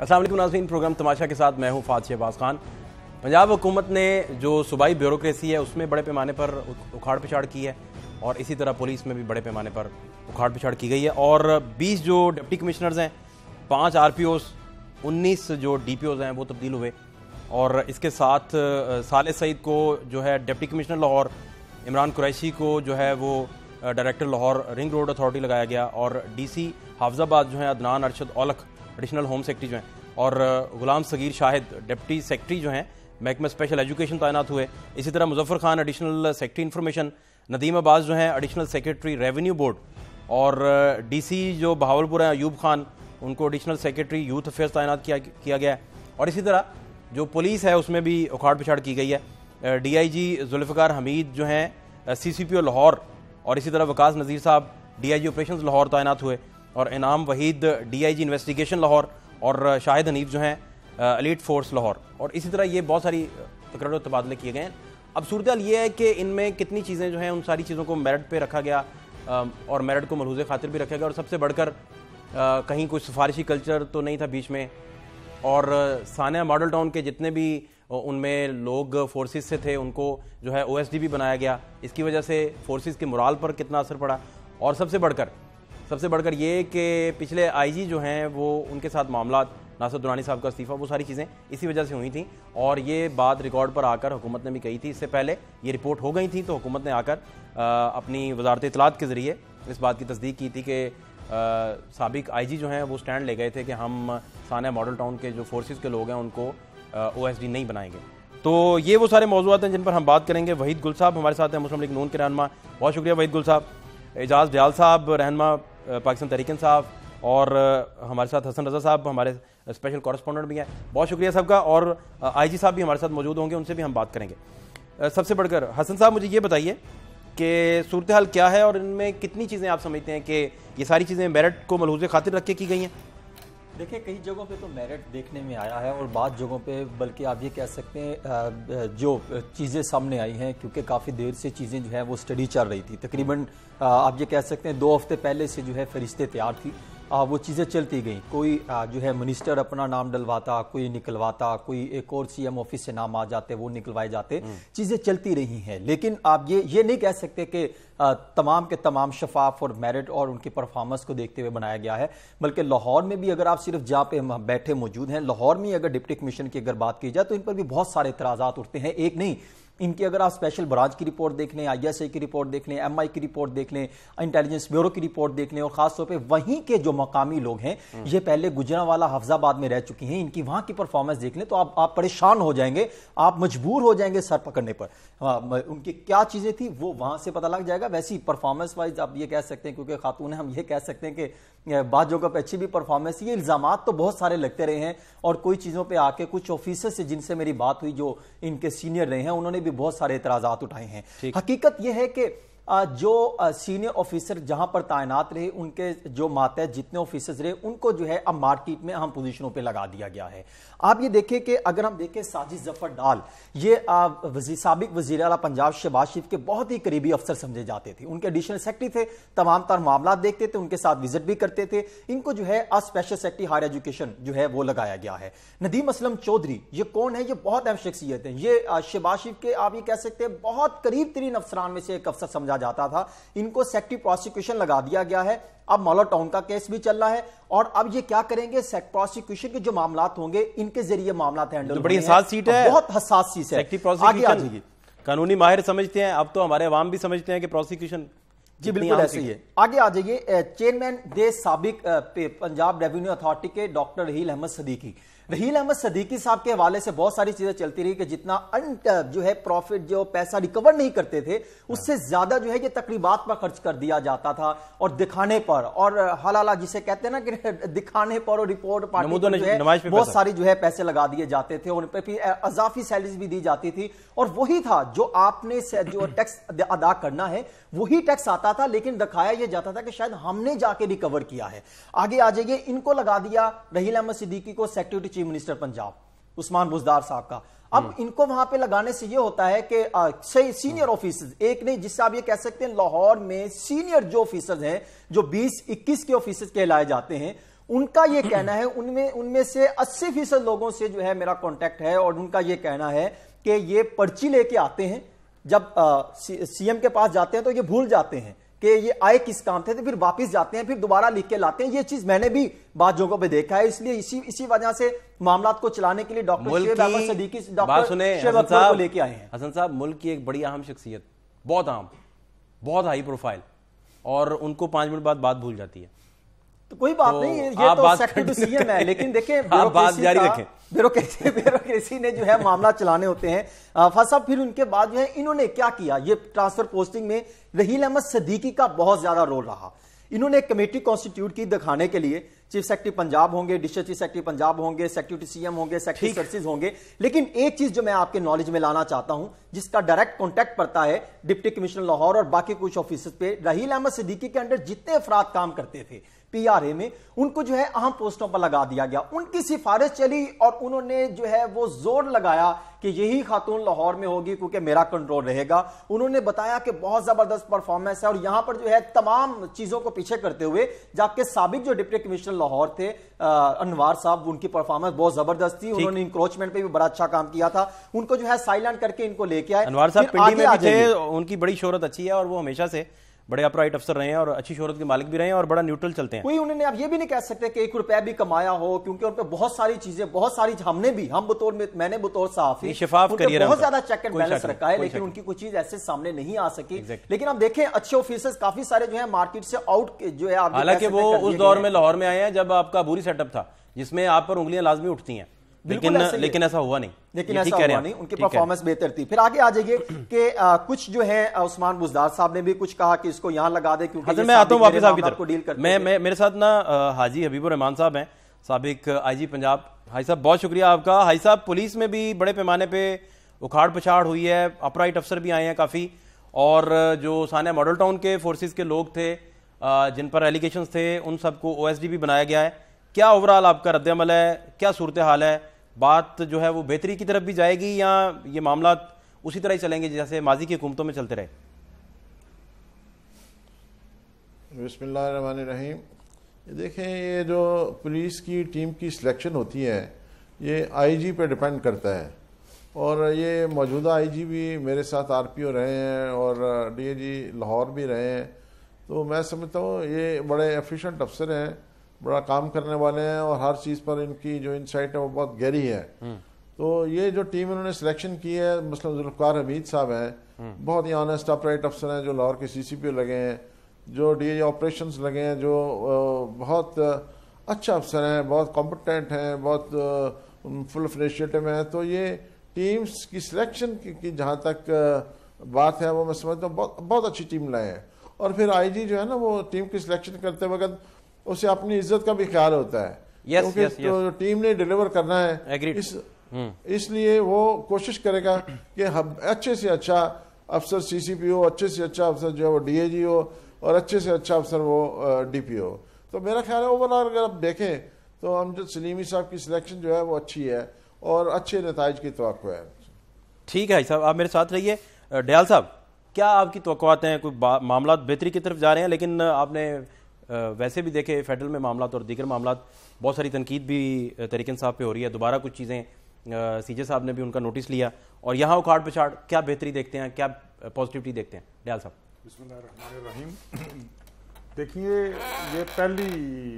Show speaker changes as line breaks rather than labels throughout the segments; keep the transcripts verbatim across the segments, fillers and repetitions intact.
السلام علیکم ناظرین، پروگرام تماشا کے ساتھ میں ہوں فہد شہباز خان۔ پنجاب حکومت نے جو صوبائی بیوروکریسی ہے اس میں بڑے پیمانے پر اکھاڑ پچھاڑ کی ہے اور اسی طرح پولیس میں بھی بڑے پیمانے پر اکھاڑ پچھاڑ کی گئی ہے، اور بیس جو ڈپٹی کمشنرز ہیں، پانچ آر پی اوز، انیس جو ڈی پی اوز ہیں وہ تبدیل ہوئے، اور اس کے ساتھ صالح سعید کو جو ہے ڈپٹی کمشنر لاہور، عمران قریشی کو جو ہے وہ director Lahore ring road authority لگایا گیا، اور ڈی سی حافظ آباد جو ہیں Adnan Arshad Aulakh additional home secretary جو ہیں، اور غلام صغیر شاہد ڈپٹی سیکرٹری جو ہیں محکمہ اسپیشل ایجوکیشن تعینات ہوئے۔ اسی طرح Muzaffar Khan additional secretary information, Nadeem Abbas جو ہیں ایڈیشنل سیکرٹری ریونیو بورڈ، اور ڈی سی جو بہاولپور ہیں ایوب خان، ان کو ایڈیشنل سیکرٹری یوتھ افیئرز تعینات کیا کیا گیا ہے۔ اور اسی طرح جو پولیس ہے اس میں بھی اکھاڑ پچھاڑ کی گئی ہے۔ ڈی آئی جی ذوالفقار حمید جو ہیں سی سی پی او لاہور، اور اسی طرح Waqas Nazir Sahib D I G operations Lahore تعینات ہوئے، اور Inam Waheed D I G investigation Lahore, اور شاہد حنیف جو ہیں ایلیٹ فورس لاہور، اور اسی طرح یہ بہت ساری تقرر و تبادلے کیے گئے ہیں۔ اب صورتحال یہ ہے کہ ان میں کتنی چیزیں جو ہیں ان ساری چیزوں کو میرٹ پہ رکھا گیا، اور میرٹ کو ملحوظ خاطر بھی رکھا گیا، اور سب سے بڑھ کر کہیں کوئی سفارشی کلچر تو نہیں تھا بیچ میں، اور ثانیہ ماڈل ٹاؤن کے جتنے بھی ان میں لوگ فورسز سے تھے ان کو جو ہے او ایس ڈی بھی بنایا گیا۔ اس کی وجہ سے فورسز کے مورال پر کتنا اثر پڑا، اور سب سے بڑھ کر سب سے بڑھ کر یہ کہ پچھلے آئی جی جو ہیں وہ ان کے ساتھ معاملات، ناصر درانی صاحب کا استعفیٰ، وہ ساری چیزیں اسی وجہ سے ہوئی تھیں، اور یہ بات ریکارڈ پر آ کر حکومت نے بھی کہی تھی۔ اس سے پہلے یہ رپورٹ ہو گئی تھی تو حکومت نے آ کر اپنی وزارت اطلاعات کے ذریعے اس بات کی تصدیق کی تھی کہ سابق آئی جی جو ہیں وہ سٹینڈ لے گئے تھے کہ ہم ثانیہ ماڈل ٹاؤن کے جو فورسز کے لوگ ہیں ان کو او ایس ڈی نہیں بنائیں گے۔ تو یہ وہ سارے موضوعات ہیں جن پر ہم بات کریں گے۔ وحید گل صاحب ہمارے ساتھ ہیں، مسلم لیگ نون کے رہنما، بہت شکریہ وحید گل صاحب۔ اعجاز ڈیال صاحب رہنما پاکستان تحریک انصاف، اور ہمارے ساتھ حسن رضا صاحب ہمارے اسپیشل کورسپونڈنٹ بھی ہیں، بہت شکریہ سب کا، اور آئی جی صاحب بھی ہمارے ساتھ موجود ہوں گے، ان سے بھی ہم بات کریں گے۔ سب سے بڑھ کر حسن صاحب مجھے یہ بتائیے کہ صورتحال کیا ہے، اور ان میں کتنی چیزیں آپ سمجھتے ہیں کہ یہ ساری چیزیں میرٹ کو ملحوظ خاطر رکھ کے کی گئی ہیں؟
دیکھیں، کئی جگہوں پہ تو میرٹ دیکھنے میں آیا ہے، اور بعض جگہوں پہ بلکہ آپ یہ کہہ سکتے ہیں جو چیزیں سامنے آئی ہیں، کیونکہ کافی دیر سے چیزیں جو ہیں وہ سٹڈی چل رہی تھی، تقریباً آپ یہ کہہ سکتے ہیں دو ہفتے پہلے سے جو ہے فہرستیں تیار تھی، وہ چیزیں چلتی گئیں، کوئی جو ہے منسٹر اپنا نام ڈلواتا، کوئی نکلواتا، کوئی ایک اور سی ایم آفس سے نام آ جاتے، وہ نکلوائے جاتے، چیزیں چلتی رہی ہیں، لیکن آپ یہ یہ نہیں کہہ سکتے کہ تمام کے تمام شفاف اور میرٹ اور ان کی پرفارمنس کو دیکھتے ہوئے بنایا گیا ہے۔ بلکہ لاہور میں بھی اگر آپ صرف جہاں پہ بیٹھے موجود ہیں، لاہور میں اگر ڈپٹی کمیشن کی اگر بات کی جائے تو ان پر بھی بہت سارے اعتراضات اٹھتے ہیں، ایک نہیں، ان کی اگر آپ اسپیشل برانچ کی رپورٹ دیکھ لیں، آئی ایس آئی کی رپورٹ دیکھ لیں، ایم آئی کی رپورٹ دیکھ لیں، انٹیلیجنس بیورو کی رپورٹ دیکھ لیں، اور خاص طور پہ وہیں کے جو مقامی لوگ ہیں، یہ پہلے گجرانوالہ حافظ آباد میں رہ چکی ہیں، ان کی وہاں کی پرفارمنس دیکھ لیں تو آپ آپ پریشان ہو جائیں گے، آپ مجبور ہو جائیں گے سر پکڑنے پر۔ ان کی کیا چیزیں تھیں وہ وہاں سے پتہ لگ جائے گا۔ ویسی پرفارمنس وائز آپ یہ کہہ سکتے ہیں، کیونکہ خاتون ہیں، ہم یہ کہہ سکتے ہیں کہ بعض جگہوں پہ اچھی بھی پرفارمنس، یہ الزامات تو بہت سارے لگتے رہے ہیں، اور کوئی چیزوں پہ آ کے کچھ آفیسر سے جن سے میری بات ہوئی جو ان کے سینئر رہے ہیں، انہوں نے بھی بہت سارے اعتراضات اٹھائے ہیں۔ حقیقت یہ ہے کہ جو سینئر آفیسر جہاں پر تعینات رہے، ان کے جو ماتحت جتنے آفیسرز رہے، ان کو جو ہے اب مارکیٹ میں اہم پوزیشنوں پہ لگا دیا گیا ہے۔ آپ یہ دیکھیں کہ اگر ہم دیکھیں ساجد ظفر ڈال، یہ سابق وزیر اعلیٰ پنجاب شہباز شریف کے بہت ہی قریبی افسر سمجھے جاتے تھے، ان کے ایڈیشنل سیکرٹری تھے، تمام تر معاملات دیکھتے تھے، ان کے ساتھ وزٹ بھی کرتے تھے، ان کو جو ہے اسپیشل سیکرٹری ہائر ایجوکیشن جو ہے وہ لگایا گیا ہے۔ ندیم اسلم چودھری یہ کون ہے؟ یہ بہت اہم شخصیت ہیں، یہ شہباز شریف کے آپ یہ کہہ سکتے ہیں بہت قریب ترین افسران میں سے ایک افسر سمجھا جاتا تھا، ان کو سیکرٹری پروسیکیوشن لگا دیا گیا ہے۔ اب مولا ٹاؤن کا کیس بھی چل رہا ہے، اور اب یہ کیا کریں گے، پروسیکیوشن کے جو معاملات ہوں گے ان کے ذریعے معاملات ہینڈل،
بڑی حساس سیٹ ہے،
بہت حساس چیز ہے۔
آگے آ جائیے، قانونی ماہر سمجھتے ہیں، اب تو ہمارے عوام بھی سمجھتے ہیں کہ پروسیکیوشن،
جی بالکل ایسے ہی ہے۔ آگے آ جائیے، چیئرمین دے سابق پنجاب ریونیو اتھارٹی کے ڈاکٹر رحیل احمد صدیقی، رحیل احمد صدیقی صاحب کے حوالے سے بہت ساری چیزیں چلتی رہی کہ جتنا جو ہے پروفٹ جو پیسہ ریکور نہیں کرتے تھے اس سے زیادہ جو ہے یہ تقریبات پر خرچ کر دیا جاتا تھا، اور دکھانے پر، اور حلالہ جسے کہتے ہیں نا کہ دکھانے پر اور رپورٹ پارٹی پر جو ہے بہت ساری جو ہے پیسے لگا دیے جاتے تھے، اور ان پہ بھی اضافی سیلریز بھی دی جاتی تھی، اور وہی تھا جو آپ نے جو ٹیکس ادا کرنا ہے وہی ٹیکس آتا تھا، لیکن دکھایا یہ جاتا تھا کہ شاید ہم نے جا کے ریکور کیا ہے۔ آگے آ جائیے، ان کو لگا دیا رحیل احمد صدیقی کو secretary chief minister Punjab Usman Buzdar Sahib کا۔ اب ان کو وہاں پہ لگانے سے یہ ہوتا ہے کہ سینئر آفیسرز، ایک نہیں جس سے آپ یہ کہہ سکتے ہیں لاہور میں سینئر جو آفیسرز ہیں جو بیس اکیس کے آفیسرز کہلائے جاتے ہیں، ان کا یہ کہنا ہے ان میں ان میں سے اسی فیصد لوگوں سے جو ہے میرا کانٹیکٹ ہے اور ان کا یہ کہنا ہے کہ یہ پرچی لے کے آتے ہیں, جب سی ایم کے پاس جاتے ہیں تو یہ بھول جاتے ہیں کہ یہ آئے کس کام تھے, تو پھر واپس جاتے ہیں, پھر دوبارہ لکھ کے لاتے ہیں. یہ چیز میں نے بھی بعض جگہوں پہ دیکھا ہے. اس لیے اسی اسی وجہ سے معاملات کو چلانے کے لیے ڈاکٹر شعیب احمد صدیقی ڈاکٹر شعیب اکبر کو لے کے آئے ہیں.
حسن صاحب ملک کی ایک بڑی اہم شخصیت, بہت اہم, بہت ہائی پروفائل, اور ان کو پانچ منٹ بعد بات بھول جاتی ہے.
تو کوئی بات نہیں, یہ تو سیکٹری سی ایم ہے, لیکن دیکھیں بیوروکریسی بیوروکریسی نے جو ہے معاملہ چلانے ہوتے ہیں. فہد صاحب پھر ان کے بعد جو ہے انہوں نے کیا کیا, یہ ٹرانسفر پوسٹنگ میں رحیل احمد صدیقی کا بہت زیادہ رول رہا. انہوں نے ایک کمیٹی کانسٹیٹیوٹ کی دکھانے کے لیے, چیف سیکرٹری پنجاب ہوں گے, ڈسٹرکٹ چیف سیکرٹری پنجاب ہوں گے, سیکرٹری سی ایم ہوں گے, سیکرٹری سرچز ہوں گے, لیکن ایک چیز جو میں آپ کے نالج میں لانا چاہتا ہوں جس کا ڈائریکٹ کانٹیکٹ پڑتا ہے ڈپٹی کمشنر لاہور اور باقی کچھ آفیسز پہ, رحیل احمد صدیقی کے انڈر جتنے افراد کام کرتے تھے پی آر اے میں, ان کو جو ہے اہم پوسٹوں پر لگا دیا گیا. ان کی سفارش چلی اور انہوں نے جو ہے وہ زور لگایا کہ یہی خاتون لاہور میں ہوگی کیونکہ میرا کنٹرول رہے گا. انہوں نے بتایا کہ بہت زبردست پرفارمنس ہے, اور یہاں پر جو ہے تمام چیزوں کو پیچھے کرتے ہوئے, جبکہ سابق جو ڈپٹی کمشنر لاہور تھے انوار صاحب, ان کی پرفارمنس بہت زبردست تھی, انہوں نے انکروچمنٹ پہ بھی بڑا اچھا کام کیا تھا. ان کو جو ہے سائلنٹ کر کے ان کو لے کے آئے.
انوار صاحب پنڈی میں بھی تھے, ان کی بڑی شہرت اچھی ہے اور وہ ہمیشہ سے بڑے اپرائٹ افسر رہے ہیں اور اچھی شہرت کے مالک بھی رہے ہیں اور بڑا نیوٹرل چلتے ہیں.
کوئی انہوں نے اب یہ بھی نہیں کہہ سکتے کہ ایک روپے بھی کمایا ہو, کیونکہ ان پہ بہت ساری چیزیں, بہت ساری ہم نے بھی, ہم بطور میں نے بطور صحافی
شفاف کریئر
بہت زیادہ چیک اینڈ بیلنس رکھا ہے, لیکن ان کی کوئی چیز ایسے سامنے نہیں آ سکی. لیکن اب دیکھیں اچھے آفیسرز کافی سارے جو ہیں مارکیٹ سے آؤٹ جو ہے,
حالانکہ وہ اس دور میں لاہور میں آئے ہیں جب آپ کا بوری سیٹ اپ تھا جس میں آپ پر انگلیاں لازمی اٹھتی ہیں, لیکن لیکن ایسا ہوا نہیں,
لیکن ایسا ہوا نہیں, ان کی پرفارمنس بہتر تھی. پھر آگے آ جائیے کہ کچھ جو ہے عثمان بزدار صاحب نے بھی کچھ کہا کہ اس کو یہاں لگا دے, کیونکہ
میں آتا ہوں واپس آپ کی طرف. میں میرے ساتھ نا حاجی حبیب الرحمان صاحب ہیں, سابق آئی جی پنجاب. حاجی صاحب بہت شکریہ آپ کا. حاجی صاحب پولیس میں بھی بڑے پیمانے پہ اکھاڑ پچھاڑ ہوئی ہے, اپرائٹ افسر بھی آئے ہیں کافی, اور جو سانحہ ماڈل ٹاؤن کے فورسز کے لوگ تھے جن پر ایلیگیشنز تھے ان سب کو او ایس ڈی بھی بنایا گیا ہے. کیا اوورآل آپ کا رد عمل ہے, کیا صورتحال ہے, بات جو ہے وہ بہتری کی طرف بھی جائے گی یا یہ معاملات اسی طرح ہی چلیں گے جیسے ماضی کی حکومتوں میں چلتے رہے؟
بسم اللہ الرحمن الرحیم. دیکھیں یہ جو پولیس کی ٹیم کی سلیکشن ہوتی ہے یہ آئی جی پہ ڈیپینڈ کرتا ہے, اور یہ موجودہ آئی جی بھی میرے ساتھ آر پی او رہے ہیں اور ڈی اے جی لاہور بھی رہے ہیں, تو میں سمجھتا ہوں یہ بڑے ایفیشینٹ افسر ہیں, بڑا کام کرنے والے ہیں, اور ہر چیز پر ان کی جو انسائٹ ہے وہ بہت گہری ہے. تو یہ جو ٹیم انہوں نے سلیکشن کی ہے, مثلا ذوالفقار حمید صاحب ہیں, بہت ہی آنیسٹ اپرائٹ افسر ہیں, جو لاہور کے سی سی پی او لگے ہیں, جو ڈی اے آپریشنز لگے ہیں, جو بہت اچھا افسر ہیں, بہت کمپٹنٹ ہیں, بہت فل آف انیشیٹو ہیں. تو یہ ٹیمز کی سلیکشن کی جہاں تک بات ہے وہ میں سمجھتا ہوں بہت بہت اچھی ٹیم لائے ہیں. اور پھر آئی جی جو ہے نا وہ ٹیم کی سلیکشن کرتے وقت اسے اپنی عزت کا بھی خیال ہوتا ہے, کیونکہ ٹیم نے ڈیلیور کرنا ہے, اس اس لیے وہ کوشش کرے گا کہ اچھے سے اچھا افسر سی سی پی او, اچھے سے اچھا افسر جو ہے وہ ڈی اے جی ہو, اور اچھے سے اچھا افسر وہ ڈی پی او. تو میرا خیال ہے اوورآل اگر آپ دیکھیں تو امجد سلیمی صاحب کی سلیکشن جو ہے وہ اچھی ہے اور اچھے نتائج کی توقع ہے.
ٹھیک ہے صاحب, آپ میرے ساتھ رہیے. ڈیال صاحب کیا آپ کی توقعات ہیں؟ کوئی معاملات بہتری کی طرف جا رہے ہیں, لیکن آپ نے ویسے بھی دیکھے فیڈرل میں معاملات اور دیگر معاملات بہت ساری تنقید بھی تحریک صاحب پہ ہو رہی ہے, دوبارہ کچھ چیزیں سی جے صاحب نے بھی ان کا نوٹس لیا, اور یہاں اکھاڑ پچھاڑ, کیا بہتری دیکھتے ہیں, کیا پازیٹیوٹی دیکھتے ہیں؟ ڈیال صاحب.
بسم اللہ الرحمن الرحیم. دیکھیے یہ پہلی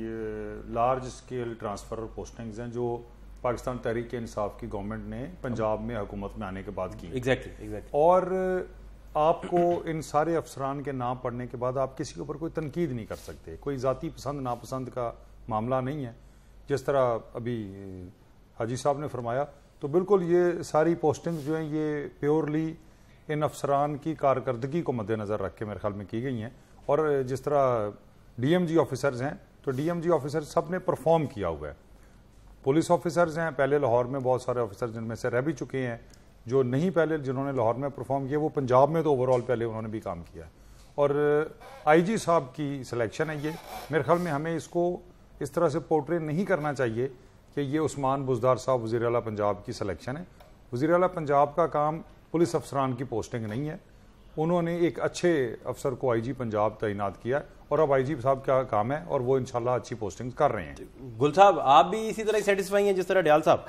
لارج اسکیل ٹرانسفر پوسٹنگز ہیں جو پاکستان تحریک انصاف کی گورنمنٹ نے پنجاب میں حکومت میں آنے کے بعد کی.
ایگزیکٹلی ایگزیکٹلی
اور آپ کو ان سارے افسران کے نام پڑھنے کے بعد آپ کسی کے اوپر کوئی تنقید نہیں کر سکتے, کوئی ذاتی پسند ناپسند کا معاملہ نہیں ہے. جس طرح ابھی حاجی صاحب نے فرمایا تو بالکل یہ ساری پوسٹنگز جو ہیں یہ پیورلی ان افسران کی کارکردگی کو مد نظر رکھ کے میرے خیال میں کی گئی ہیں. اور جس طرح ڈی ایم جی آفیسرز ہیں تو ڈی ایم جی آفیسر سب نے پرفارم کیا ہوا ہے. پولیس آفیسرز ہیں, پہلے لاہور میں بہت سارے آفیسر جن میں سے رہ بھی چکے ہیں, جو نہیں پہلے جنہوں نے لاہور میں پرفارم کیا وہ پنجاب میں تو اوور آل پہلے انہوں نے بھی کام کیا ہے. اور آئی جی صاحب کی سلیکشن ہے یہ, میرے خیال میں ہمیں اس کو اس طرح سے پورٹری نہیں کرنا چاہیے کہ یہ عثمان بزدار صاحب وزیر اعلیٰ پنجاب کی سلیکشن ہے. وزیر اعلیٰ پنجاب کا کام پولیس افسران کی پوسٹنگ نہیں ہے. انہوں نے ایک اچھے افسر کو آئی جی پنجاب تعینات کیا اور اب آئی جی صاحب کیا کام ہے اور وہ انشاءاللہ اچھی پوسٹنگ کر رہے ہیں.
گل صاحب آپ بھی اسی طرح سیٹسفائی ہیں جس طرح ڈیال صاحب؟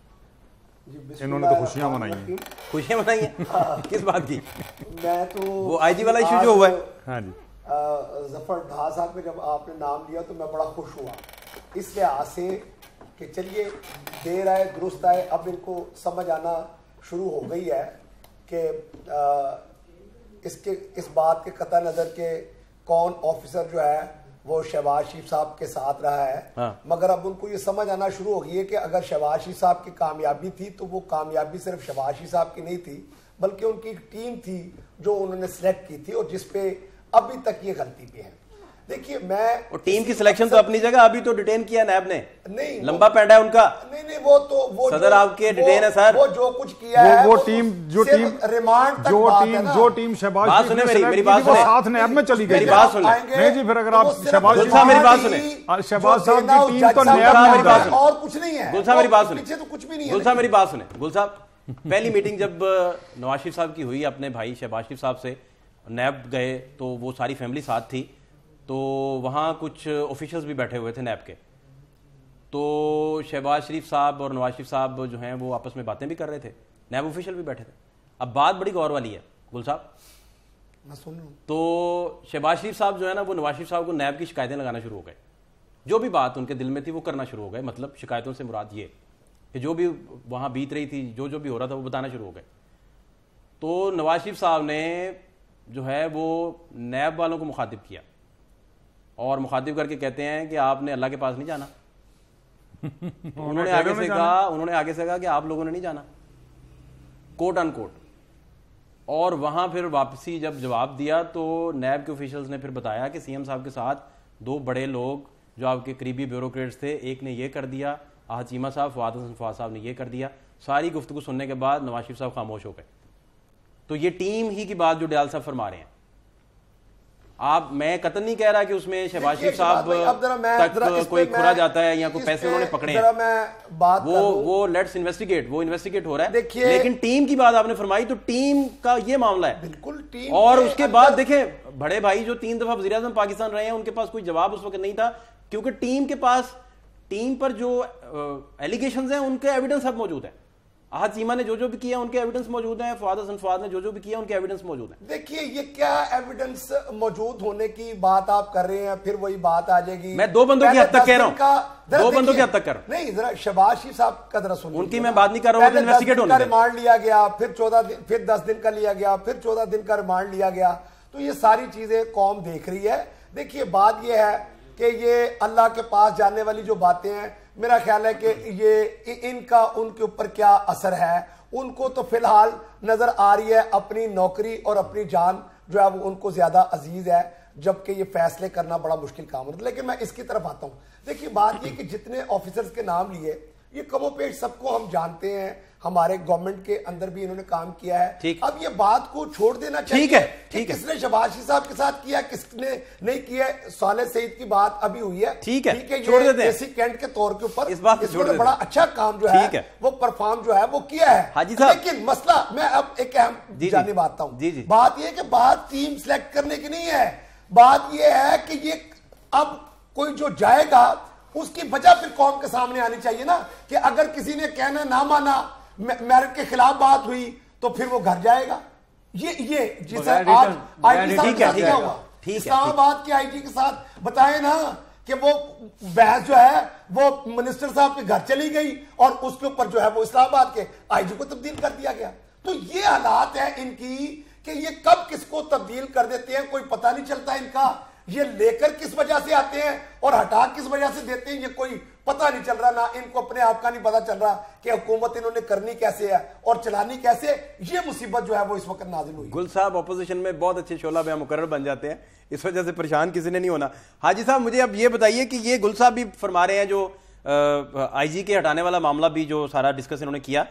انہوں نے تو خوشیاں منائی ہیں.
خوشیاں منائی ہیں کس بات کی؟
میں تو
وہ آئی جی والا ایشو جو ہوا ہے.
ہاں جی
ظفر ڈھا صاحب کا جب آپ نے نام لیا تو میں بڑا خوش ہوا اس لحاظ سے کہ چلیے دیر آئے درست آئے. اب ان کو سمجھ آنا شروع ہو گئی ہے کہ اس کے اس بات کے قطع نظر کہ کون آفیسر جو ہے وہ شہباز شریف صاحب کے ساتھ رہا ہے, مگر اب ان کو یہ سمجھ آنا شروع ہو گئی ہے کہ اگر شہباز شریف صاحب کی کامیابی تھی تو وہ کامیابی صرف شہباز شریف صاحب کی نہیں تھی بلکہ ان کی ایک ٹیم تھی جو انہوں نے سلیکٹ کی تھی اور جس پہ ابھی تک یہ غلطی بھی ہے. دیکھیے میں
ٹیم کی سلیکشن تو اپنی جگہ ابھی تو ڈیٹین کیا نیب نے,
نہیں
لمبا پینڈا ہے ان کا.
نہیں نہیں وہ تو وہ
صدر آپ کے ڈیٹین ہے سر.
وہ جو کچھ کیا ہے
وہ ٹیم جو ٹیم
ریمانڈ تک
جو
بات
ٹیم
ہے نا.
جو ٹیم شہباز
بات سنیں میری میری بات سنیں.
ساتھ نیب میں چلی گئی.
میری بات سنیں.
نہیں جی پھر اگر آپ شہباز
گل صاحب میری بات سنیں.
شہباز صاحب کی ٹیم تو نیب
میری بات سنیں.
اور کچھ نہیں ہے.
گل صاحب میری بات سنیں.
پیچھے تو کچھ بھی نہیں ہے.
گل صاحب میری بات سنیں. گل صاحب پہلی میٹنگ جب نواز شریف صاحب کی ہوئی اپنے بھائی شہباز شریف صاحب سے, نیب گئے تو وہ ساری فیملی ساتھ تھی, تو وہاں کچھ آفیشلز بھی بیٹھے ہوئے تھے نیب کے, تو شہباز شریف صاحب اور نواز شریف صاحب جو ہیں وہ آپس میں باتیں بھی کر رہے تھے, نیب آفیشل بھی بیٹھے تھے. اب بات بڑی غور والی ہے گل صاحب,
میں سن رہا ہوں.
تو شہباز شریف صاحب جو ہے نا وہ نواز شریف صاحب کو نیب کی شکایتیں لگانا شروع ہو گئے, جو بھی بات ان کے دل میں تھی وہ کرنا شروع ہو گئے. مطلب شکایتوں سے مراد یہ کہ جو بھی وہاں بیت رہی تھی, جو جو بھی ہو رہا تھا وہ بتانا شروع ہو گئے. تو نواز شریف صاحب نے جو ہے وہ نیب والوں کو مخاطب کیا اور مخاطب کر کے کہتے ہیں کہ آپ نے اللہ کے پاس نہیں جانا. انہوں نے آگے سے کہا انہوں نے آگے سے کہا کہ آپ لوگوں نے نہیں جانا, کوٹ ان کوٹ. اور وہاں پھر واپسی جب جواب دیا تو نیب کے آفیشلز نے پھر بتایا کہ سی ایم صاحب کے ساتھ دو بڑے لوگ جو آپ کے قریبی بیوروکریٹس تھے, ایک نے یہ کر دیا, آج چیمہ صاحب, فہاد حسن فہاد صاحب نے یہ کر دیا. ساری گفتگو سننے کے بعد نواز شریف صاحب خاموش ہو گئے. تو یہ ٹیم ہی کی بات جو ڈیال صاحب فرما رہے ہیں آپ, میں قطعاً نہیں کہہ رہا کہ اس میں شہباز شریف صاحب تک کوئی کھرا جاتا ہے یا کوئی پیسے انہوں نے پکڑے ہیں, وہ وہ لیٹس انویسٹیگیٹ, وہ انویسٹیگیٹ ہو رہا ہے. لیکن ٹیم کی بات آپ نے فرمائی تو ٹیم کا یہ معاملہ ہے
بالکل.
اور اس کے بعد دیکھیں بڑے بھائی جو تین دفعہ وزیر اعظم پاکستان رہے ہیں ان کے پاس کوئی جواب اس وقت نہیں تھا, کیونکہ ٹیم کے پاس ٹیم پر جو ایلیگیشنز ہیں ان کے ایویڈنس اب موجود ہیں. آج چیمہ نے جو جو بھی کیا ان کے ایویڈنس موجود ہیں, فہاد حسن فہاد نے جو جو بھی کیا ان کے ایویڈنس موجود ہیں.
دیکھیے یہ کیا ایویڈنس موجود ہونے کی بات آپ کر رہے ہیں, پھر وہی بات آ جائے گی.
میں دو بندوں کی حد تک کہہ رہا ہوں, دو بندوں کی حد تک کر رہا ہوں.
نہیں ذرا شہباز شریف صاحب کا ذرا سنیے,
ان کی میں بات نہیں کر رہا ہوں, انویسٹیگیٹ ہونے دیں.
ریمانڈ لیا گیا, پھر چودہ دن, پھر دس دن کا لیا گیا, پھر چودہ دن کا ریمانڈ لیا گیا. تو یہ ساری چیزیں قوم دیکھ رہی ہے. دیکھیے بات یہ ہے کہ یہ اللہ کے پاس جانے والی جو باتیں ہیں, میرا خیال ہے کہ یہ ان کا ان کے اوپر کیا اثر ہے. ان کو تو فی الحال نظر آ رہی ہے اپنی نوکری اور اپنی جان جو ہے وہ ان کو زیادہ عزیز ہے, جبکہ یہ فیصلے کرنا بڑا مشکل کام ہوتا ہے. لیکن میں اس کی طرف آتا ہوں. دیکھیے بات یہ کہ جتنے آفیسرز کے نام لیے یہ کم و بیش سب کو ہم جانتے ہیں, ہمارے گورنمنٹ کے اندر بھی انہوں نے کام کیا ہے. اب یہ بات کو چھوڑ دینا چاہیے کہ کس نے شہباز شریف صاحب کے ساتھ کیا, کس نے نہیں کیا. صالح سعید کی بات ابھی ہوئی ہے,
ٹھیک ہے,
یہ بیسک کینٹ کے طور کے اوپر اس نے بڑا اچھا کام جو ہے وہ پرفارم جو ہے وہ کیا ہے. لیکن مسئلہ میں اب ایک اہم جانب آتا ہوں. بات یہ کہ بات ٹیم سلیکٹ کرنے کی نہیں ہے, بات یہ ہے کہ یہ اب کوئی جو جائے گا اس کی وجہ پھر قوم کے سامنے آنی چاہیے نا, کہ اگر کسی نے کہنا نہ مانا, میرٹ کے خلاف بات ہوئی تو پھر وہ گھر جائے گا. یہ یہ جس آج آئی جی صاحب کے ساتھ کیا ہوا, اسلام آباد کے آئی جی کے ساتھ بتائیں نا کہ وہ بحث جو ہے وہ منسٹر صاحب کے گھر چلی گئی اور اس کے اوپر جو ہے وہ اسلام آباد کے آئی جی کو تبدیل کر دیا گیا. تو یہ حالات ہے ان کی کہ یہ کب کس کو تبدیل کر دیتے ہیں کوئی پتہ نہیں چلتا ان کا. یہ لے کر کس وجہ سے آتے ہیں اور ہٹا کس وجہ سے دیتے ہیں, یہ کوئی پتہ نہیں چل رہا. نہ ان کو اپنے آپ کا نہیں پتہ چل رہا کہ حکومت انہوں نے کرنی کیسے ہے اور چلانی کیسے. یہ مصیبت جو ہے وہ اس وقت نازل ہوئی.
گل صاحب اپوزیشن میں بہت اچھے شعلہ بیاں مقرر بن جاتے ہیں, اس وجہ سے پریشان کسی نے نہیں ہونا. حاجی صاحب مجھے اب یہ بتائیے کہ یہ گل صاحب بھی فرما رہے ہیں جو آئی جی کے ہٹانے والا معاملہ بھی جو سارا ڈسکس انہوں نے کیا,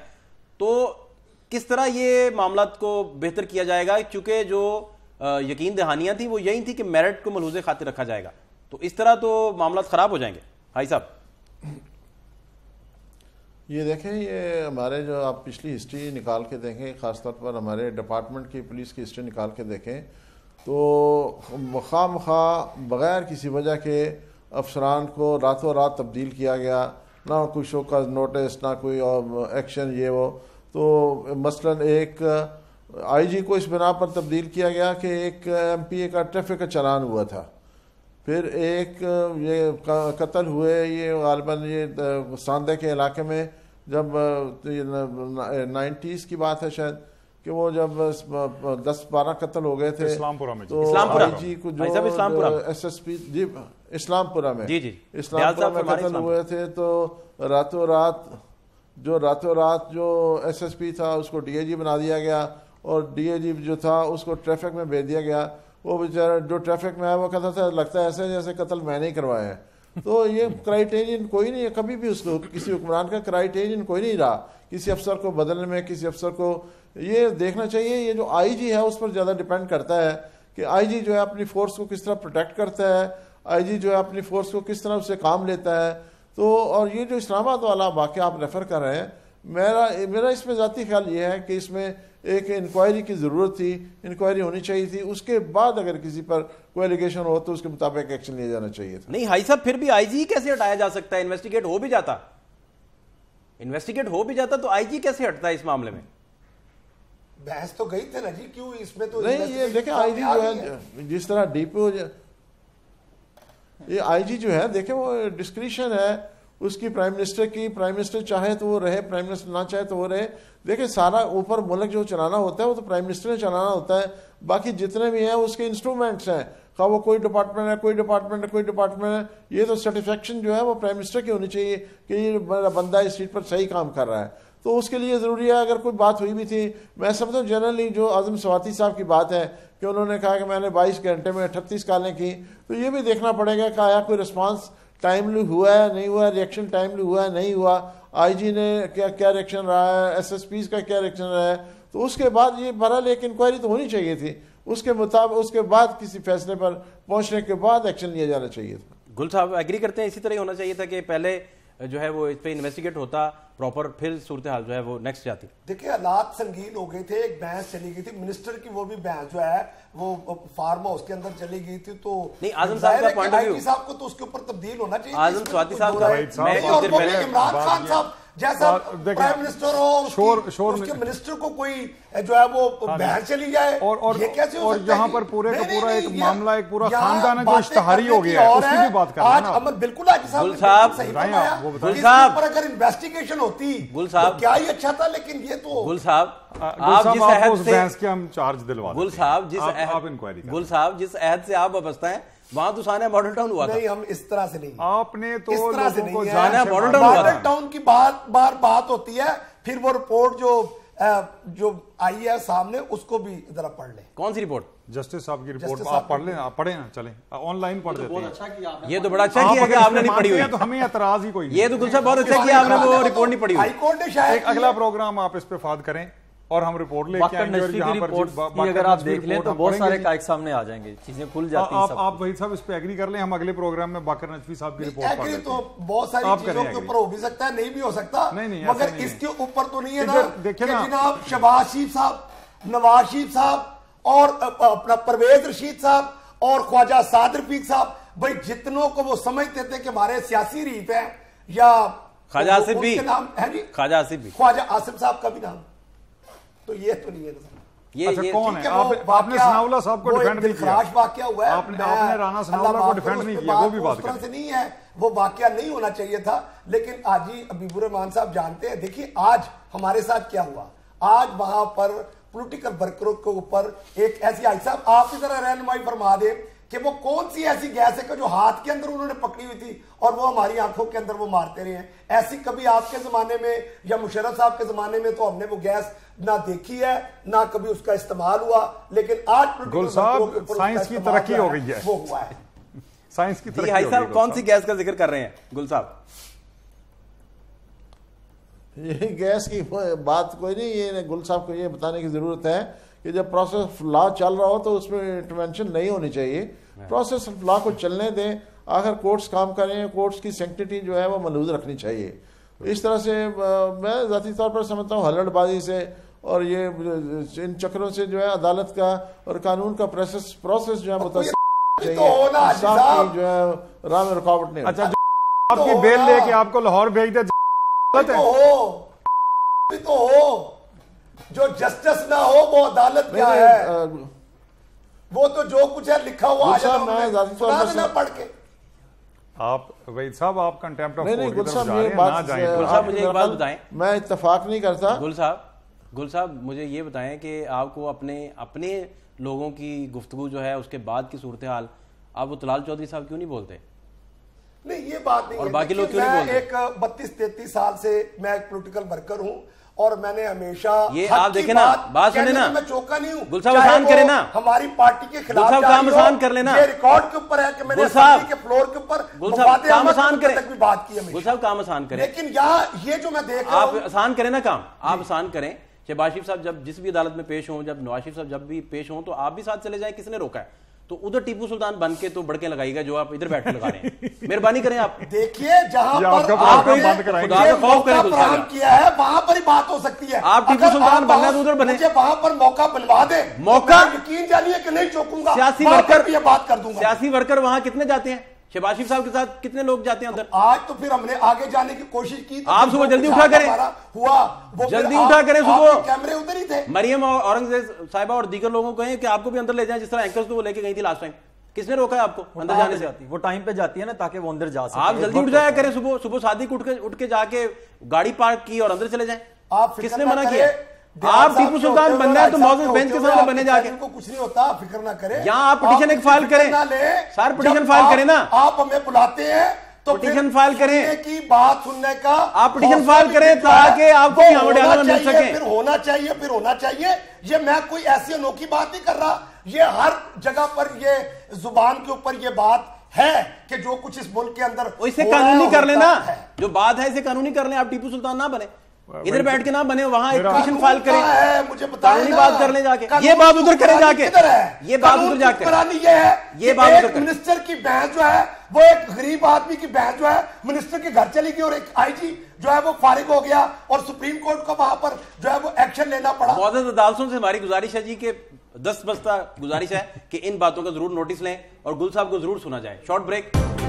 تو کس طرح یہ معاملات کو بہتر کیا جائے گا, چونکہ جو یقین دہانیاں تھیں وہ یہی تھی کہ میرٹ کو ملحوظ خاطر رکھا جائے گا, تو اس طرح تو معاملات خراب ہو جائیں گے. بھائی صاحب
یہ دیکھیں یہ ہمارے جو آپ پچھلی ہسٹری نکال کے دیکھیں خاص طور پر ہمارے ڈپارٹمنٹ کی پولیس کی ہسٹری نکال کے دیکھیں تو مخواہ مخواہ بغیر کسی وجہ کے افسران کو راتوں رات تبدیل کیا گیا، نہ کوئی شو کا نوٹس نہ کوئی ایکشن یہ وہ. تو مثلا ایک آئی جی کو اس بنا پر تبدیل کیا گیا کہ ایک ایم پی اے کا ٹریفک کا چلان ہوا تھا، پھر ایک یہ قتل ہوئے یہ غالباً یہ ساندہ کے علاقے میں جب نائنٹیز کی بات ہے شاید کہ وہ جب دس بارہ قتل ہو گئے تھے
اسلام پورہ میں،
تو آئی جی کو جو ایس ایس پی جی اسلام پورہ میں اسلام پورہ میں قتل ہوئے تھے تو راتوں رات جو راتوں رات جو ایس ایس پی تھا اس کو ڈی اے جی بنا دیا گیا اور ڈی اے جی جو تھا اس کو ٹریفک میں بھیج دیا گیا. وہ بیچارہ جو ٹریفک میں آیا وہ کہتا تھا لگتا ہے ایسے جیسے قتل میں نہیں کروایا ہے. تو یہ کرائیٹیرین کوئی نہیں ہے کبھی بھی اس کو کسی حکمران کا کرائیٹیرین کوئی نہیں رہا کسی افسر کو بدلنے میں. کسی افسر کو یہ دیکھنا چاہیے یہ جو آئی جی ہے اس پر زیادہ ڈیپینڈ کرتا ہے کہ آئی جی جو ہے اپنی فورس کو کس طرح پروٹیکٹ کرتا ہے، آئی جی جو ہے اپنی فورس کو کس طرح اس سے کام لیتا ہے. تو اور یہ جو اسلام آباد والا واقعہ آپ ریفر کر رہے ہیں میرا میرا اس میں ذاتی خیال یہ ہے کہ اس میں ایک انکوائری کی ضرورت تھی، انکوائری ہونی چاہیے تھی، اس کے بعد اگر کسی پر کوئی ایلیگیشن ہو تو اس کے مطابق ایکشن لیا جانا چاہیے تھا.
نہیں حاجی صاحب پھر بھی آئی جی کیسے ہٹایا جا سکتا ہے؟ انویسٹیگیٹ ہو بھی جاتا انویسٹیگیٹ ہو بھی جاتا تو آئی جی کیسے ہٹتا ہے اس معاملے میں؟
بحث تو گئی تھے نا جی کیوں اس میں تو
نہیں. یہ دیکھیں آئی جی جو ہے جس طرح ڈی پی او یہ آئی جی جو ہے دیکھیں وہ ڈسکریشن ہے اس کی پرائم منسٹر کی. پرائم منسٹر چاہے تو وہ رہے، پرائم منسٹر نہ چاہے تو وہ رہے. دیکھیں سارا اوپر ملک جو چلانا ہوتا ہے وہ تو پرائم منسٹر نے چلانا ہوتا ہے، باقی جتنے بھی ہیں اس کے انسٹرومنٹس ہیں، خواہ وہ کوئی ڈپارٹمنٹ ہے کوئی ڈپارٹمنٹ ہے کوئی ڈپارٹمنٹ ہے. یہ تو سیٹسفیکشن جو ہے وہ پرائم منسٹر کی ہونی چاہیے کہ یہ بندہ اس سیٹ پر صحیح کام کر رہا ہے. تو اس کے لیے ضروری ہے اگر کوئی بات ہوئی بھی تھی میں سمجھتا ہوں جنرلی جو اعظم سواتی صاحب کی بات ہے کہ انہوں نے کہا کہ میں نے بائیس گھنٹے میں اٹھتیس کالیں کی، تو یہ بھی دیکھنا پڑے گا کہ آیا کوئی رسپانس ٹائملی ہوا ہے نہیں ہوا، ریئیکشن ٹائملی ہوا ہے نہیں ہوا، آئی جی نے کیا کیا ریئیکشن رہا ہے، ایس ایس پیز کا کیا ریئیکشن رہا ہے. تو اس کے بعد یہ بہرحال ایک انکوائری تو ہونی چاہیے تھی، اس کے مطابق اس کے بعد کسی فیصلے پر پہنچنے کے بعد ایکشن لیا جانا چاہیے تھا.
گل صاحب ایگری کرتے ہیں اسی طرح ہونا چاہیے تھا کہ پہلے جو ہے وہ اس پہ انویسٹیگیٹ ہوتا پراپر پھر صورتحال جو ہے وہ نیکسٹ جاتی.
دیکھیں حالات سنگین ہو گئے تھے، ایک بحث چلی گئی تھی منسٹر کی، وہ بھی بحث جو ہے وہ فارم ہاؤس کے اندر چلی گئی تھی. تو
نہیں اعظم صاحب کا پوائنٹ آف ویو
صاحب کو تو اس کے اوپر تبدیل ہونا چاہیے.
اعظم سواتی صاحب کا
عمران خان صاحب جیسا پرائم منسٹر ہو اس کے منسٹر کو کوئی جو ہے وہ بحث چلی جائے
اور
یہ کیسے ہو سکتا ہے؟
اور یہاں پر پورے کا پورا ایک معاملہ ایک پورا خاندان ہے جو اشتہاری ہو گیا ہے، اس کی بھی بات کرنا
آج امر بالکل آج صاحب
گل صاحب
گل صاحب پر اگر انویسٹیگیشن ہوتی
گل صاحب
کیا ہی اچھا تھا. لیکن یہ تو
گل صاحب آپ جس عہد سے
بحث کے ہم چارج دلوا
گل صاحب جس گل صاحب جس عہد سے آپ وابستہ ہیں وہاں تو سانحہ ماڈل ٹاؤن ہوا تھا.
نہیں ہم اس طرح سے نہیں،
آپ نے تو
اس طرح سے نہیں ہے.
سانحہ ماڈل ٹاؤن ہوا
ماڈل ٹاؤن کی بات بار بات ہوتی ہے، پھر وہ رپورٹ جو جو آئی ہے سامنے اس کو بھی ذرا پڑھ لیں.
کون سی رپورٹ؟
جسٹس صاحب کی رپورٹ آپ پڑھ لیں، آپ پڑھیں نا، چلیں آن لائن پڑھ دیتے ہیں.
یہ تو بڑا اچھا کیا کہ آپ نے نہیں پڑھی ہوئی
تو ہمیں اعتراض ہی کوئی نہیں.
یہ تو گل صاحب بہت اچھا کیا آپ نے وہ رپورٹ نہیں پڑھی ہوئی.
ہائی کورٹ نے شاید
ایک اگلا پروگرام آپ اس پہ فاد کریں اور ہم رپورٹ لے کے آئیں گے. اور یہاں پر
اگر آپ دیکھ لیں تو بہت سارے قائد سامنے آ جائیں گے، چیزیں کھل جاتی ہیں.
آپ وحید صاحب اس پہ ایگری کر لیں، ہم اگلے پروگرام میں باقر نجفی صاحب کی رپورٹ پڑھ
لیتے ہیں. تو بہت ساری چیزوں کے اوپر ہو بھی سکتا ہے نہیں بھی ہو سکتا، مگر اس کے اوپر تو نہیں ہے نا کہ جناب شہباز شریف صاحب، نواز شریف صاحب اور اپنا پرویز رشید صاحب اور خواجہ سعد رفیق صاحب، بھائی جتنوں کو وہ سمجھتے تھے کہ ہمارے سیاسی ریت ہیں یا
خواجہ آصف بھی
نام ہے جی
خواجہ آصف بھی
خواجہ آصف صاحب کا بھی نام، تو یہ تو نہیں ہے نا.
اچھا کون ہے؟ آپ نے ثناءاللہ صاحب کو ڈیفینڈ نہیں کیا،
واقعہ ہوا ہے،
آپ نے رانا ثناءاللہ کو ڈیفینڈ نہیں کیا، وہ بھی بات کریں.
سے نہیں ہے، وہ واقعہ نہیں ہونا چاہیے تھا. لیکن آج ہی حبیب الرحمان صاحب جانتے ہیں، دیکھیے آج ہمارے ساتھ کیا ہوا. آج وہاں پر پولیٹیکل ورکروں کے اوپر ایک ایسی آئی صاحب آپ کی طرح رہنمائی فرما دے کہ وہ کون سی ایسی گیس ہے کہ جو ہاتھ کے اندر انہوں نے پکڑی ہوئی تھی اور وہ ہماری آنکھوں کے اندر وہ مارتے رہے ہیں. ایسی کبھی آپ کے زمانے میں یا مشرف صاحب کے زمانے میں تو ہم نے وہ گیس نہ دیکھی ہے نہ کبھی اس کا استعمال ہوا. لیکن آج
گل صاحب سائنس کی ترقی ہو گئی ہے،
وہ ہوا ہے
سائنس کی ترقی.
بھائی صاحب کون سی گیس کا ذکر کر رہے ہیں گل صاحب؟
یہ گیس کی بات کوئی نہیں، یہ گل صاحب کو یہ بتانے کی ضرورت ہے کہ جب پروسیس آف لا چل رہا ہو تو اس میں انٹرونشن نہیں ہونی چاہیے. پروسیس آف لا کو چلنے دیں، آخر کورٹس کام کر رہے ہیں، کورٹس کی سینکٹیٹی جو ہے وہ محفوظ رکھنی چاہیے. اس طرح سے میں ذاتی طور پر سمجھتا ہوں ہلڑ بازی سے اور یہ ان چکروں سے جو ہے عدالت کا اور قانون کا پروسیس پروسیس جو ہے متاثر چاہیے جو ہے راہ میں رکاوٹ نہیں.
اچھا آپ کی بیل لے کے آپ کو لاہور بھیج دے
تو ہو جو جسٹس نہ ہو وہ عدالت کیا ہے, وہ تو جو کچھ ہے لکھا ہوا ہے پڑھ کے.
آپ وحید صاحب آپ کنٹیمپٹ آف
نہیں گل صاحب یہ
بات گل صاحب مجھے ایک بات بتائیں,
میں اتفاق نہیں کرتا.
گل صاحب گل صاحب مجھے یہ بتائیں کہ آپ کو اپنے اپنے لوگوں کی گفتگو جو ہے اس کے بعد کی صورتحال آپ وہ طلال چودھری صاحب کیوں نہیں بولتے؟
نہیں یہ بات نہیں,
اور باقی لوگ کیوں نہیں بولتے؟
میں ایک بتیس تینتیس سال سے میں ایک پولیٹیکل ورکر ہوں اور میں نے ہمیشہ
یہ آپ دیکھیں نا, بات سنیں نا,
میں چوکا نہیں ہوں.
گل صاحب آسان کریں نا,
ہماری پارٹی کے خلاف
گل صاحب کام آسان کر لینا,
یہ ریکارڈ کے اوپر ہے کہ میں نے اسمبلی کے فلور کے اوپر
گل صاحب کام آسان کریں,
تک بھی بات کی ہے.
گل صاحب کام آسان کریں,
لیکن یہاں یہ جو میں دیکھ رہا
آپ
ہوں
آسان کریں نا کام, آپ آسان کریں. شہباز شریف صاحب جب جس بھی عدالت میں پیش ہوں, جب نواز شریف صاحب جب بھی پیش ہوں تو آپ بھی ساتھ چلے جائیں, کس نے روکا ہے؟ تو ادھر ٹیپو سلطان بن کے تو بڑکے لگائیے گا جو آپ ادھر بیٹھ کے لگا رہے ہیں. مہربانی کریں آپ
دیکھیے جہاں پر
آپ خدا کا خوف کریں, گل صاحب
کیا ہے وہاں پر ہی بات ہو سکتی ہے.
آپ ٹیپو سلطان بننا تو ادھر بنے,
مجھے وہاں پر موقع بلوا دیں,
موقع
یقین جانیے کہ نہیں چوکوں گا,
سیاسی ورکر
بھی یہ بات کر دوں گا.
سیاسی ورکر وہاں کتنے جاتے ہیں؟ شہباز شریف صاحب کے ساتھ کتنے لوگ جاتے ہیں ادھر؟
آج تو پھر ہم نے آگے جانے کی کوشش کی,
آپ صبح جلدی اٹھا کریں,
ہوا
جلدی اٹھا کریں صبح.
کیمرے ادھر ہی تھے.
مریم اور اورنگزیب صاحبہ اور دیگر لوگوں کو کہیں کہ آپ کو بھی اندر لے جائیں, جس طرح اینکرز کو وہ لے کے گئی تھی لاسٹ ٹائم. کس نے روکا ہے آپ کو اندر جانے سے؟
وہ ٹائم پہ جاتی ہے نا تاکہ وہ اندر جا سکے.
آپ جلدی اٹھ جایا کریں, صبح صبح صادق اٹھ کے اٹھ کے جا کے گاڑی پارک کی اور اندر چلے جائیں. کس نے منع کیا؟ آپ ٹیپو سلطان بننا ہے تو موزز بینچ کے سامنے بنے جا کے,
کچھ نہیں ہوتا, فکر نہ کریں.
یہاں آپ پٹیشن ایک فائل کریں, سر پٹیشن فائل کریں نا,
آپ ہمیں بلاتے ہیں تو
پٹیشن فائل کریں
کی بات سننے کا,
آپ پٹیشن فائل کریں تاکہ آپ کو یہاں ڈالنا مل سکے.
پھر ہونا چاہیے پھر ہونا چاہیے. یہ میں کوئی ایسی انوکھی بات نہیں کر رہا, یہ ہر جگہ پر یہ زبان کے اوپر یہ بات ہے کہ جو کچھ اس ملک کے اندر
اسے قانونی کر لینا, جو بات ہے اسے قانونی کر لیں. آپ ٹیپو سلطان نہ بنے, ادھر بیٹھ کے نہ بنے, وہاں ایک پٹیشن فائل کریں,
مجھے بتائیں
قانونی بات کر لیں جا کے. یہ بات ادھر کریں جا کے, یہ بات ادھر جا کے
یہ ہے.
یہ بات ادھر کریں.
منسٹر کی بہن جو ہے وہ ایک غریب آدمی کی بہن جو ہے منسٹر کے گھر چلی گئی اور ایک آئی جی جو ہے وہ فارغ ہو گیا اور سپریم کورٹ کو وہاں پر جو ہے وہ ایکشن لینا پڑا.
معزز عدالتوں سے ہماری گزارش ہے جی کہ دست بستہ گزارش ہے کہ ان باتوں کا ضرور نوٹس لیں اور گل صاحب کو ضرور سنا جائے. Short break.